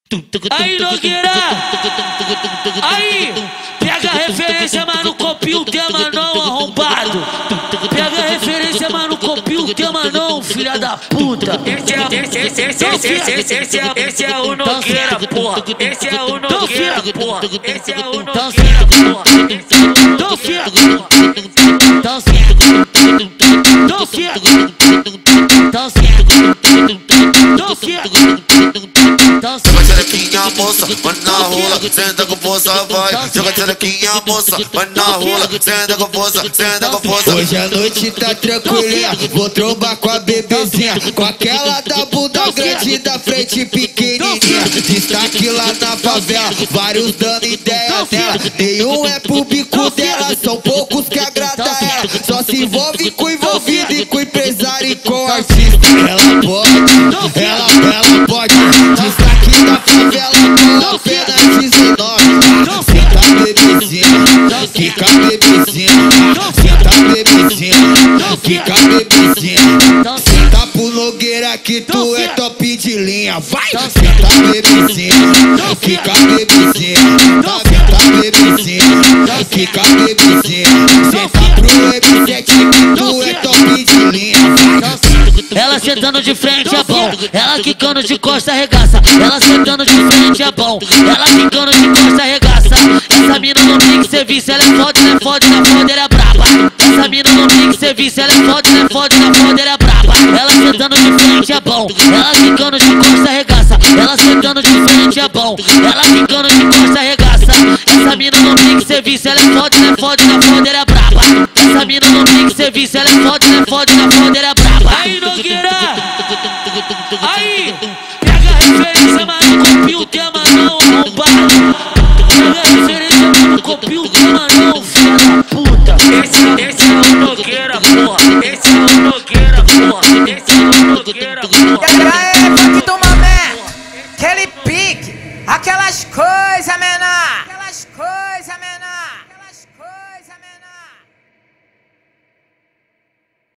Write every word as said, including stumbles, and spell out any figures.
Aí, Nogueira! Aí! Pega a referência, mano, copia o tema não, arrombado! Pega a referência, mano, copia o tema não, filha da puta! Esse é, esse, esse, esse, esse, esse, esse, é, esse é o Nogueira, porra! Esse é o Nogueira, porra! Esse é o Nogueira, porra! Então fica! Então fica! Então fica! Joga xerequinha, moça, vai na rola, senta com força, vai. Joga xerequinha, moça, vai na rola, senta com força, senta com força. Hoje a noite tá tranquilinha, vou trombar com a bebezinha, com aquela da bunda grande da frente pequenininha. Destaque lá na favela, vários dando ideia dela. Nenhum é pro bico dela, são poucos que agrada ela. Só se envolve com envolvido e com empresário e com artista. Ela pode, ela, ela pode. Destaque da favela com apenas dezenove. Senta bebezinha, fica bebezinha. Senta bebezinha, fica bebezinha. Senta pro Nogueira que tu é top de linha. Vai! Senta bebezinha, fica bebezinha. Senta bebezinha, fica bebezinha. Senta pro M sete que tu é top de linha. Ela sentando de frente é bom, ela quicando de costa arregaça. Ela sentando de frente é bom, ela quicando de costa arregaça. Essa mina no mix serviço, ela é foda, ela é foda, ela é foda, ela é braba. Essa mina no mix serviço, ela é foda, ela é foda, ela é foda, ela é braba. Ela sentando de frente é bom, ela quicando de costa arregaça. Ela sentando de frente é bom, ela quicando de costa arregaça. Essa mina no mix serviço, ela é foda, ela é foda, ela é foda, ela é braba. Essa mina no mix serviço, ela é foda, ela é foda, ela é foda, ela é braba. Aí, Nogueira! Aí! Pega a referência, mano, copia o tema não, arrombado. Pega a referência, mano, copia o tema não, filha da puta. Esse, esse é o Nogueira, porra! Esse é o Nogueira, porra! Esse é o Nogueira, porra!